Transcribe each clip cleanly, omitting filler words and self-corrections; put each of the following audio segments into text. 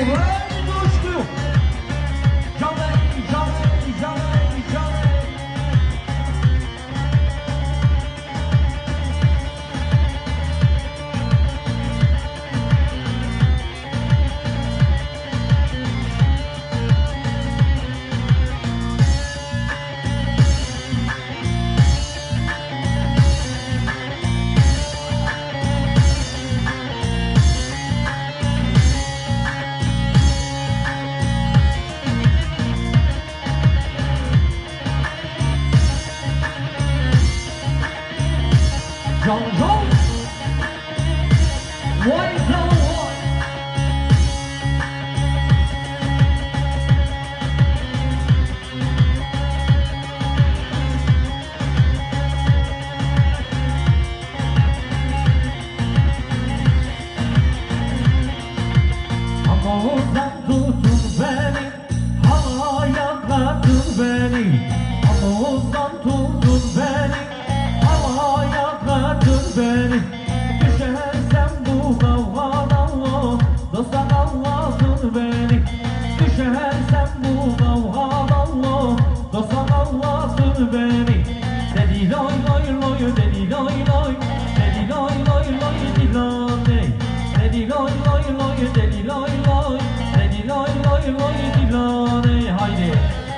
Hey coşku. Caney, caney, caney, caney. John Jones, what is the one? Amo'dan tutun beni, havaya katın beni. Amo'dan tutun beni, havaya katın beni. Düşersem bu kavgadan dosta kalmasın beni. Düşersem bu kavgadan dosta kalmasın beni. Dedi loy loy loy, dedi loy loy, dedi loy loy loy, dedi loy. Dedi loy loy loy, dedi loy loy, dedi loy loy loy, dedi loy. Haydi.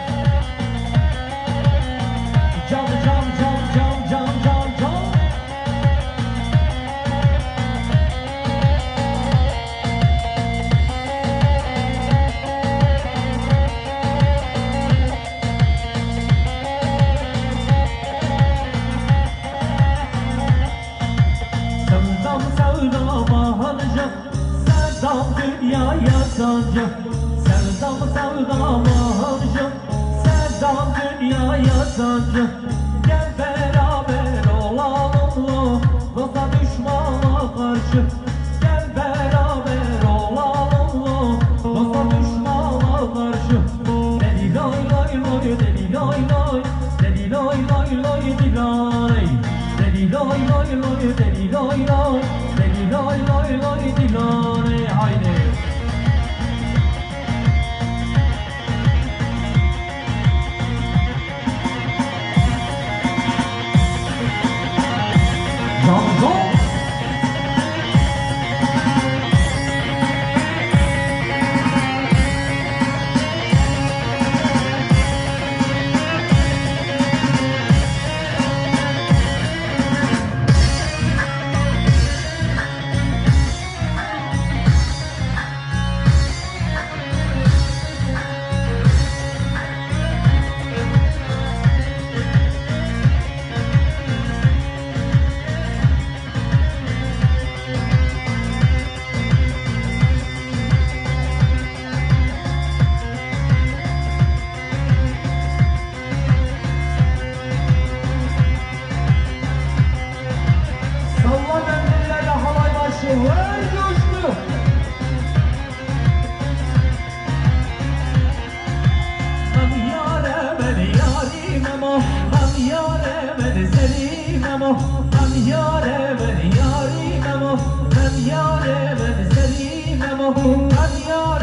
Can can can can can can can. Sevdam sevdama harca, sevdam dünyaya sancı. Sevdam sevdama harca, sevdam dünyaya sancı. Gel beraber olalım, dosta düşmana karşı. Gel beraber olalım, dosta düşmana karşı. Dedi loy loy loy, dedi loy loy, dedi loy loy loy, dedi loy. Dedi loy loy loy, dedi loy loy, dedi loy loy loy, dedi loy. Haydi. John Jones. Salla mendillerle halay başlıyor. Hey coşku. Hem yâre beni yârim o, hem yâre beni selim o, hem yâre beni yârim o, hem yâre beni selim o, hem yâre